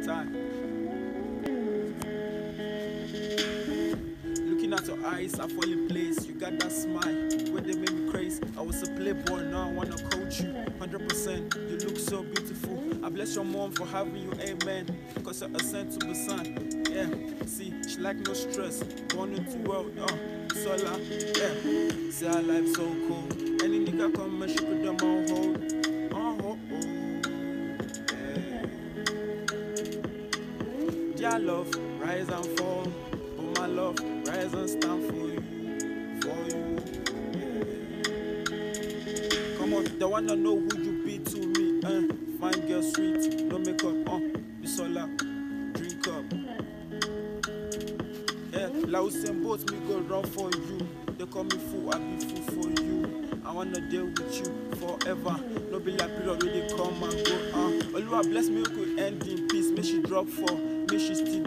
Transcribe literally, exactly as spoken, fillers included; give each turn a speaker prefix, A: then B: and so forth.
A: time. Looking at your eyes, I fall in place. You got that smile when they made me crazy. I was a playboy, now I wanna coach you. one hundred percent, you look so beautiful. I bless your mom for having you, amen. Cause you're a sent to Bisan. Yeah, see, she like no stress. Born into world, uh, solar, yeah. See her life so cool. Any nigga come and she put them on hold. On hold, yeah. Your love, rise and fall. But my love, rise and stand for you, for you. Yeah. Come on, they wanna know who you be to me, eh? Fine girl, sweet, no makeup, uh, Bisola, drink up. Yeah, Laos and boats me go run for you. They call me fool, I be fool for you. I wanna deal with you forever. No be like period where they come and go. Uh, Oluwa bless me, we could end in peace. May she drop for, may she still